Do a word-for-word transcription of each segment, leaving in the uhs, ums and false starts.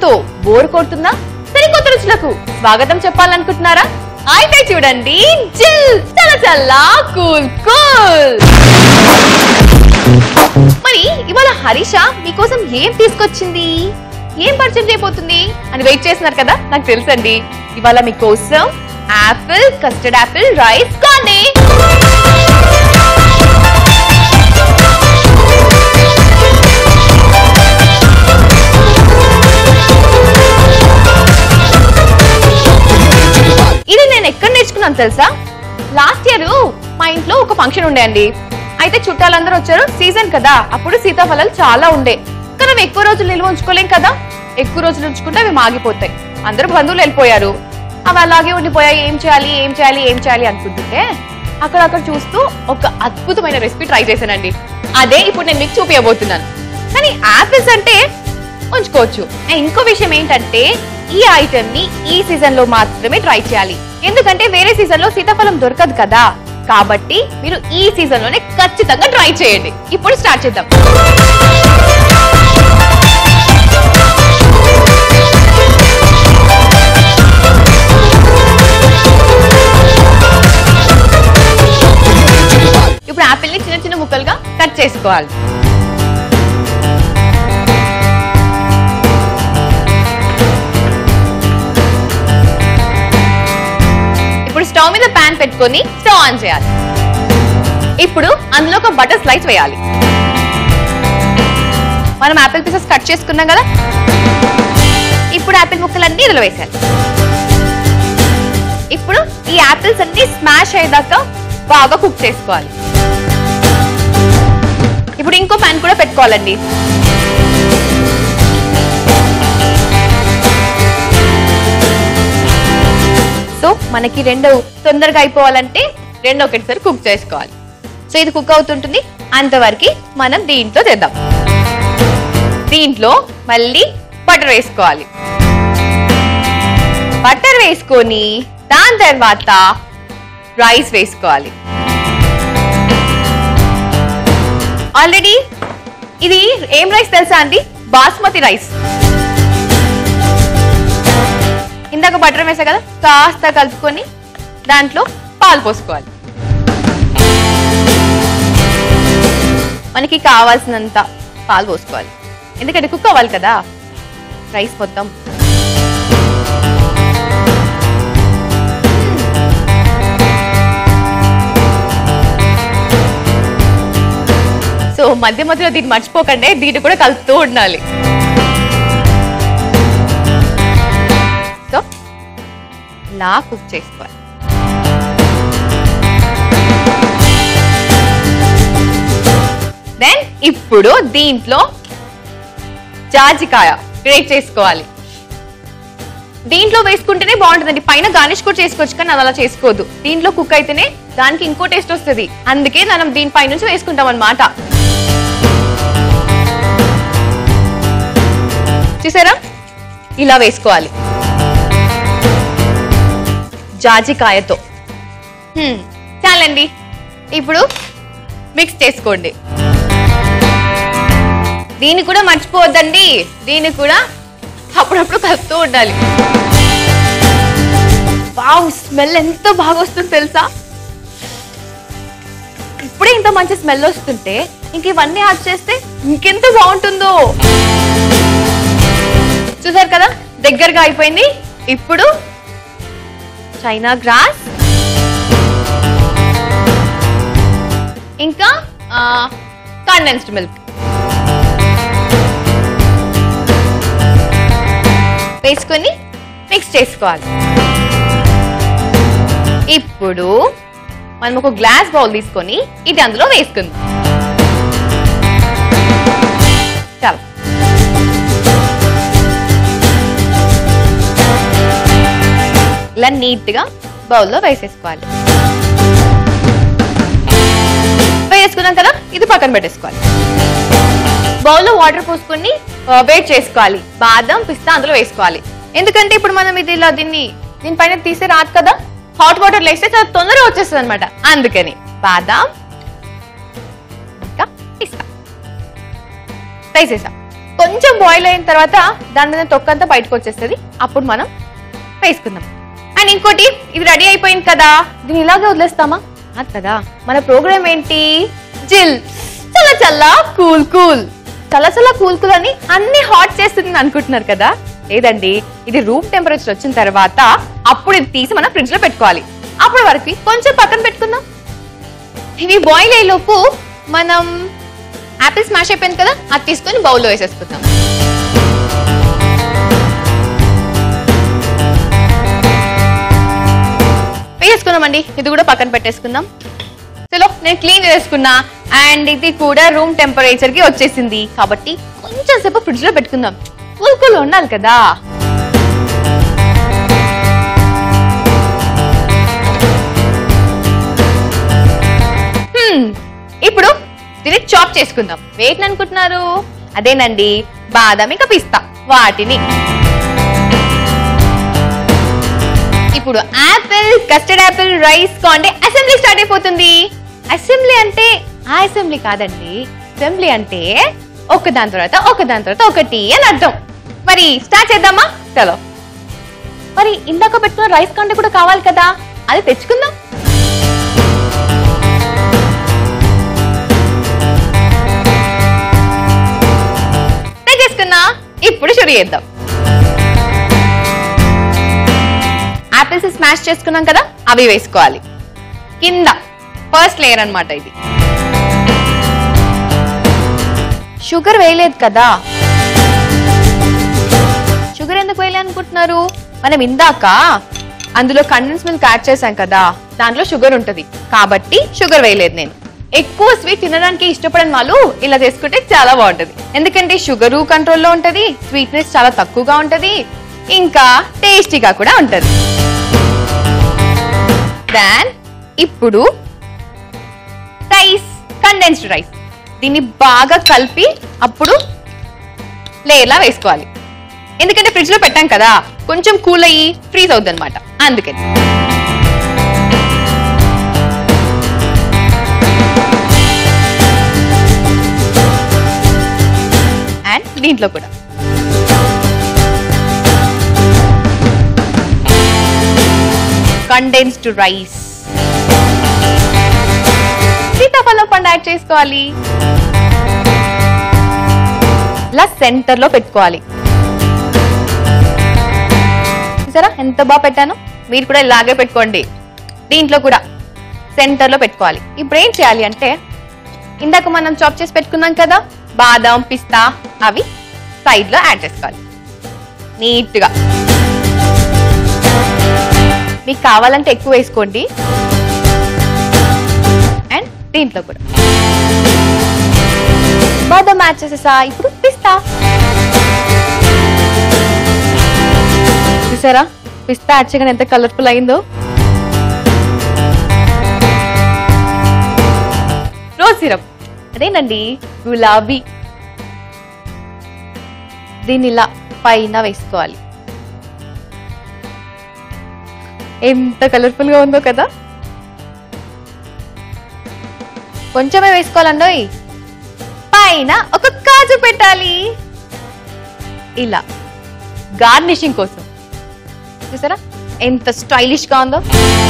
రుచులతో bore కొడుతుందా? సరికొత్త రుచులకు స్వాగతం చెప్పాలనుకుంటున్నారా? అయితే చూడండి జిల్ చల్ల చల్ల కూల్ కూల్. మరి ఇవాళ హరీష మీకోసం ఏం తీసుకొచ్చింది, ఏం పరిచయం చేయబోతుంది అని వెయిట్ చేస్తున్నారు కదా? నాకు తెలుసండి. ఇవాళ మీకోసం యాపిల్ కస్టర్డ్ యాపిల్ రైస్ కాండి. ఇది నేను ఎక్కడ నేర్చుకున్నాను తెలుసా? లాస్ట్ ఇయర్ మా ఇంట్లో ఒక ఫంక్షన్ ఉండే అండి. అయితే చుట్టాలందరూ వచ్చారు. సీజన్ కదా, అప్పుడు సీతాఫలాలు చాలా ఉండే. కానీ అవి ఎక్కువ రోజులు నిల్వ ఉంచుకోలేం కదా. ఎక్కువ రోజులు ఉంచుకుంటే అవి మాగిపోతాయి. అందరూ బంధువులు వెళ్ళిపోయారు. అవి అలాగే ఉండిపోయాయి. ఏం చేయాలి ఏం చేయాలి ఏం చేయాలి అనుకుంటుంటే అక్కడక్కడ చూస్తూ ఒక అద్భుతమైన రెసిపీ ట్రై చేశానండి. అదే ఇప్పుడు నేను మీకు చూపించబోతున్నాను. కానీ యాపిల్స్ అంటే ఉంచుకోవచ్చు. ఇంకో విషయం ఏంటంటే ఈ ఐటమ్ ని ఈ సీజన్ లో మాత్రమే ట్రై చేయాలి. ఎందుకంటే వేరే సీజన్ లో సీతాఫలం దొరకదు కదా. కాబట్టి మీరు ఈ సీజన్ లోనే ఖచ్చితంగా ట్రై చేయండి. ఇప్పుడు స్టార్ట్ చేద్దాం. ఇప్పుడు యాపిల్ ని చిన్న చిన్న ముక్కలుగా కట్ చేసుకోవాలి. ఇప్పుడు స్టవ్ మీద ప్యాన్ పెట్టుకొని స్టవ్ ఆన్ చేయాలి. ఇప్పుడు అందులో ఒక బటర్ స్లైస్ వేయాలి. మనం యాపిల్ పీసెస్ కట్ చేసుకున్నాం కదా. ఇప్పుడు యాపిల్ ముక్కలన్నీ ఇందులో వేసాలి. ఇప్పుడు ఈ యాపిల్స్ అన్ని స్మాష్ అయ్యేదాకా బాగా కుక్ చేసుకోవాలి. ఇప్పుడు ఇంకో ప్యాన్ కూడా పెట్టుకోవాలండి. సో మనకి రెండు తొందరగా అయిపోవాలంటే రెండు ఒకటిసారి కుక్ చేసుకోవాలి. సో ఇది కుక్ అవుతుంటుంది. అంతవరకు మనం దీంట్లో చేద్దాం. దీంట్లో మళ్ళీ బటర్ వేసుకోవాలి. బటర్ వేసుకొని దాని తర్వాత రైస్ వేసుకోవాలి. ఆల్రెడీ ఇది ఏం రైస్ తెలుసా అండి? బాస్మతి రైస్. ఇందాక బటర్ వేసా కదా, కాస్త కలుపుకొని దాంట్లో పాలు పోసుకోవాలి. మనకి కావాల్సినంత పాలు పోసుకోవాలి. ఎందుకంటే కుక్ అవ్వాలి కదా రైస్ మొత్తం. సో మధ్య మధ్యలో దీన్ని మర్చిపోకండి, దీన్ని కూడా కలుపుతూ ఉండాలి. సో ఇలా కుక్ చేసుకోవాలి. దెన్ ఇప్పుడు దీంట్లో జాజికాయ గ్రేట్ చేసుకోవాలి. దీంట్లో వేసుకుంటేనే బాగుంటుందండి. పైన గార్నిష్ కూడా చేసుకోవచ్చు, కానీ అది అలా చేసుకోవద్దు. దీంట్లో కుక్ అయితేనే దానికి ఇంకో టేస్ట్ వస్తుంది. అందుకే మనం దీనిపై నుంచి వేసుకుంటాం అన్నమాట. చూసారా? ఇలా వేసుకోవాలి జాజికాయతో. చాలండి. ఇప్పుడు మిక్స్ చేసుకోండి. దీన్ని కూడా మర్చిపోవద్దండి, దీన్ని కూడా అప్పుడప్పుడు కలుపుతూ ఉండాలి. వావ్, స్మెల్ ఎంత బాగా వస్తుంది తెలుసా? ఇప్పుడే ఇంత మంచి స్మెల్ వస్తుంటే ఇంక ఇవన్నీ యాడ్ చేస్తే ఇంకెంత బాగుంటుందో. చూసారు కదా, దగ్గరగా అయిపోయింది. ఇప్పుడు చైనా గ్రాస్ ఇంకా కండెన్స్డ్ మిల్క్ వేసుకొని మిక్స్ చేసుకోవాలి. ఇప్పుడు మనం ఒక గ్లాస్ బౌల్ తీసుకొని ఇది అందులో వేసుకుందాం. చాలా ఇలా నీట్ గా బౌల్లో వేసేసుకోవాలి. వేసుకున్నాం కదా, ఇది పక్కన పెట్టేసుకోవాలి. బౌల్లో వాటర్ పోసుకొని వేట్ చేసుకోవాలి. బాదం పిస్తా అందులో వేసుకోవాలి. ఎందుకంటే ఇప్పుడు మనం ఇది ఇలా దీన్ని దీనిపైన తీసే రాదు కదా, హాట్ వాటర్ వేస్తే చాలా తొందరగా వచ్చేస్తుంది అనమాట. అందుకని బాదం ఇంకా పిస్తా వేసేసా. కొంచెం బాయిల్ అయిన తర్వాత దాని మీద తొక్కంతా బయటకు వచ్చేస్తుంది. అప్పుడు మనం వేసుకుందాం. అండ్ ఇంకోటి, ఇది రెడీ అయిపోయింది కదా, దీన్ని ఇలాగే వదిలేస్తామా? అది కదా మన ప్రోగ్రామ్ ఏంటి, జిల్ చల్ల చల్ల కూల్ కూల్. చల్ల చల్ల కూల్ కూల్ అని అన్ని హాట్ చేస్తుంది అనుకుంటున్నారు కదా, లేదండి. ఇది రూమ్ టెంపరేచర్ వచ్చిన తర్వాత అప్పుడు ఇది తీసి మనం ఫ్రిడ్జ్ లో పెట్టుకోవాలి. అప్పటి వరకు కొంచెం పక్కన పెట్టుకుందాం. ఇవి బాయిల్ అయ్యేలోపు మనం యాపిల్ స్మాష్ అయిపోయింది కదా, అది తీసుకొని బౌల్లో వేసేసుకుందాం. వేసుకున్నామండి, ఇది కూడా పక్కన పెట్టేసుకుందాం. చలో, నేను క్లీన్ చేసుకున్నా. అండ్ ఇది కూడా రూమ్ టెంపరేచర్ కి వచ్చేసింది కాబట్టి కొంచెం సేపు ఫ్రిడ్జ్ లో పెట్టుకుందాం. కూల్ కూల్ ఉండాలి కదా. ఇప్పుడు దీన్ని చాప్ చేసుకుందాం. వేటిని అనుకుంటున్నారు? అదేనండి, బాదం ఇంకా పిస్తా, వాటిని. ఇప్పుడు apple, custard apple, rice conde assembly start అయిపోతుంది. అసెంబ్లీ అంటే ఆ అసెంబ్లీ కాదండి, అసెంబ్లీ అంటే ఒక దాని తర్వాత ఒక దాని తర్వాత ఒకటి అని అర్థం. మరి స్టార్ట్ చేద్దామా? చలో. మరి ఇందాక పెట్టుకున్న రైస్ కాండే కూడా కావాలి కదా, అది తెచ్చుకుందాం. ఇప్పుడు షురు చేద్దాం. యాపిల్స్ స్మాష్ చేసుకున్నాం కదా, అవి వేసుకోవాలి. కింద ఫస్ట్ లేయర్ అన్నమాట ఇది. షుగర్ వేయలేదు కదా. షుగర్ ఎందుకు వేయలేదు అనుకుంటున్నారు? మనం ఇందాక అందులో కండెన్స్ మిల్క్ యాడ్ చేసాం కదా, దాంట్లో షుగర్ ఉంటది కాబట్టి షుగర్ వేయలేదు నేను. ఎక్కువ స్వీట్ తినడానికి ఇష్టపడని వాళ్ళు ఇలా చేసుకుంటే చాలా బాగుంటది. ఎందుకంటే షుగరు కంట్రోల్లో ఉంటది, స్వీట్నెస్ చాలా తక్కువగా ఉంటది, ఇంకా టేస్టీగా కూడా ఉంటది. దాన్ ఇప్పుడు రైస్, కండెన్స్డ్ రైస్, దీన్ని బాగా కలిపి అప్పుడు లేయర్లా వేసుకోవాలి. ఎందుకంటే ఫ్రిడ్జ్ లో పెట్టాం కదా, కొంచెం కూల్ అయ్యి ఫ్రీజ్ అవుద్ది అనమాట, అందుకని. అండ్ దీంట్లో కూడా కండెన్స్డ్ రైస్, సీతాఫలం పండు యాడ్ చేసుకోవాలి. ఇలా సెంటర్ లో పెట్టుకోవాలి. చూసారా ఎంత బాగా పెట్టాను? మీరు కూడా ఇలాగే పెట్టుకోండి. దీంట్లో కూడా సెంటర్ లో పెట్టుకోవాలి. ఇప్పుడు ఏం చేయాలి అంటే, ఇందాక మనం చాప్ చేసి పెట్టుకున్నాం కదా బాదం, పిస్తా, అవి సైడ్ లో యాడ్ చేసుకోవాలి నీట్ గా. మీకు కావాలంటే ఎక్కువ వేసుకోండి. అండ్ దీంట్లో కూడా బాదం యాడ్ చేసేసా. ఇప్పుడు పిస్తా చూసారా, పిస్తా యాడ్ చేయగానే ఎంత కలర్ఫుల్ అయిందో. రోజ్ సిరప్, అదేనండి గులాబీ, దీన్ని ఇలా పైన వేసుకోవాలి. ఎంత కలర్ఫుల్ గా ఉందో కదా. కొంచెమే వేసుకోవాలండోయ్. పైన ఒక కాజు పెట్టాలి ఇలా గార్నిషింగ్ కోసం. చూసారా ఎంత స్టైలిష్ గా ఉందో.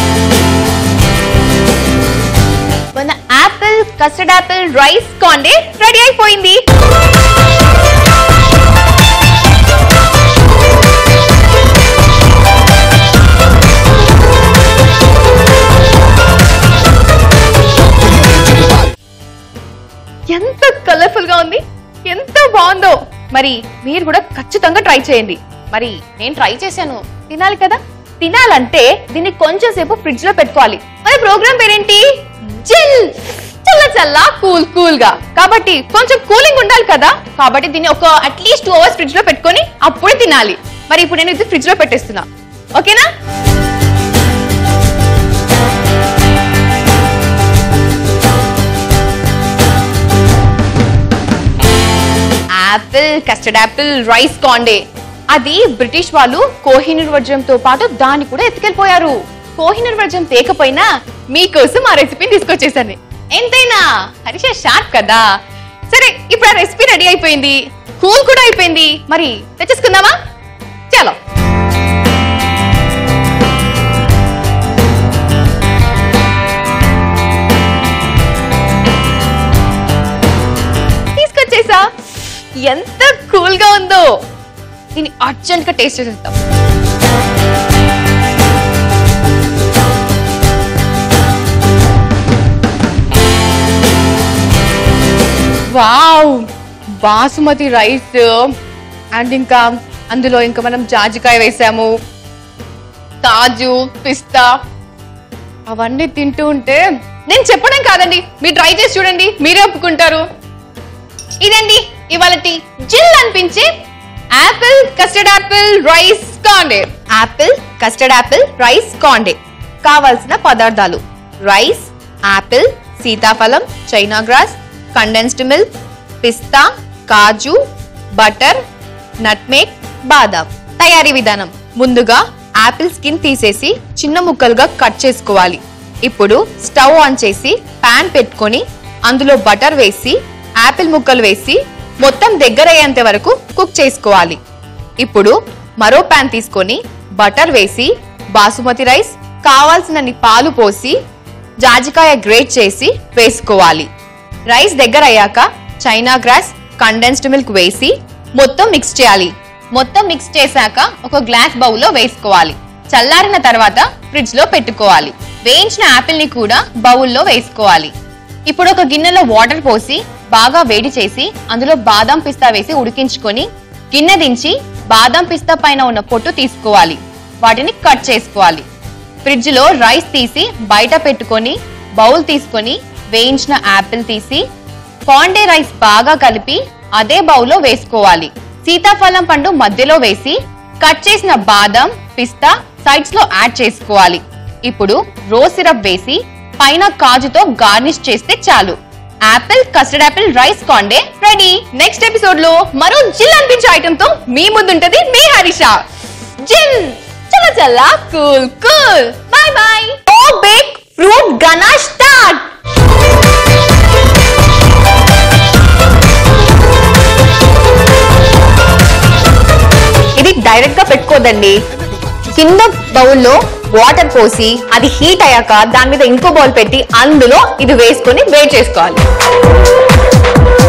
మన apple, custard apple, rice conde ready అయిపోయింది. ఎంత కలర్ఫుల్ గా ఉంది, ఎంత బాగుందో. మరి మీరు కూడా ఖచ్చితంగా ట్రై చేయండి. మరి నేను ట్రై చేశాను, తినాలి కదా. తినాలంటే దీన్ని కొంచెం సేపు ఫ్రిడ్జ్ లో పెట్టుకోవాలి. మరి ప్రోగ్రామ్ పేరేంటి? జిల్ చల్ల చల్ల కూల్ కూల్ గా. కాబట్టి కొంచెం కూలింగ్ ఉండాలి కదా, కాబట్టి దీన్ని ఒక అట్లీస్ట్ టూ అవర్స్ ఫ్రిడ్జ్ లో పెట్టుకొని అప్పుడే తినాలి. మరి ఇప్పుడు నేను ఇది ఫ్రిడ్జ్ లో పెట్టేస్తున్నా, ఓకేనా? Apple, custard apple, rice conde, అది బ్రిటిష్ వాళ్ళు కోహినూర్ వజ్రంతో పాటు దాన్ని కూడా ఎత్తుకెళ్ళిపోయారు. కోహినూర్ వజ్రం తేకపోయినా మీకోసం ఆ రెసిపీని తీసుకొచ్చేసాను. ఎంతైనా హరీష్ షార్ప్ కదా. సరే ఇప్పుడు ఆ రెసిపీ రెడీ అయిపోయింది, కూల్ కూడా అయిపోయింది, మరి తెచ్చేసుకుందామా? చలో. తీసుకొచ్చేసా. ఎంత కూల్ గా ఉందో. దీన్ని అర్జెంట్ గా టేస్ట్ చేసేద్దాం. వావ్, బాసుమతి రైస్ అండ్ ఇంకా అందులో ఇంకా మనం జాజికాయ వేసాము, కాజు, పిస్తా అవన్నీ తింటూ ఉంటే నేను చెప్పడం కాదండి, మీరు ట్రై చేసి చూడండి, మీరే ఒప్పుకుంటారు. ఇదండి ఇవాళటి జిల్ అనిపించే apple custard apple rice conde. Apple custard apple rice conde కావాల్సిన పదార్థాలు: రైస్, యాపిల్, సీతాఫలం, చైనా గ్రాస్, కండెన్స్డ్ మిల్క్, పిస్తా, కాజు, బటర్, నట్మేగ్, బాదాం. తయారీ విధానం: ముందుగా యాపిల్ స్కిన్ తీసేసి చిన్న ముక్కలుగా కట్ చేసుకోవాలి. ఇప్పుడు స్టవ్ ఆన్ చేసి పాన్ పెట్టుకొని అందులో బటర్ వేసి యాపిల్ ముక్కలు వేసి మొత్తం దగ్గర అయ్యేంత వరకు కుక్ చేసుకోవాలి. ఇప్పుడు మరో పాన్ తీసుకొని బటర్ వేసి బాసుమతి రైస్, కావాల్సినన్ని పాలు పోసి జాజికాయ గ్రేట్ చేసి వేసుకోవాలి. రైస్ దగ్గర అయ్యాక చైనా గ్రాస్, కండెన్స్డ్ మిల్క్ వేసి మొత్తం మిక్స్ చేయాలి. మొత్తం మిక్స్ చేశాక ఒక గ్లాస్ బౌల్లో వేసుకోవాలి. చల్లారిన తర్వాత ఫ్రిడ్జ్ లో పెట్టుకోవాలి. వేయించిన యాపిల్ ని కూడా బౌల్లో వేసుకోవాలి. ఇప్పుడు ఒక గిన్నెలో వాటర్ పోసి బాగా వేడి చేసి అందులో బాదం పిస్తా వేసి ఉడికించుకొని గిన్నె దించి బాదం పిస్తా పైన ఉన్న పొట్టు తీసుకోవాలి. వాటిని కట్ చేసుకోవాలి. ఫ్రిడ్జ్ లో రైస్ తీసి బయట పెట్టుకొని బౌల్ తీసుకొని వేయించిన యాపిల్ తీసి కాండే రైస్ బాగా కలిపి అదే బౌల్లో వేసుకోవాలి. సీతాఫలం పండు మధ్యలో వేసి కట్ చేసిన బాదం, పిస్తా సైడ్స్ లో యాడ్ చేసుకోవాలి. ఇప్పుడు రోజ్ సిరప్ వేసి పైన కాజుతో గార్నిష్ చేస్తే చాలు. Apple custard apple rice conde ready. Next episode లో మరో జిల్ అనిపించే ఐటమ్ తో మీ ముందుంటది మీ హరిష. జిల్ చల్ల చల్ల cool cool. Bye bye. Oh big fruit ganache start. ఇది డైరెక్ట్ గా పెట్టుకోదండి. కింద బౌల్లో వాటర్ పోసి అది హీట్ అయ్యాక దాని మీద ఇంకో బౌల్ పెట్టి అందులో ఇది వేసుకొని వేడి చేసుకోవాలి.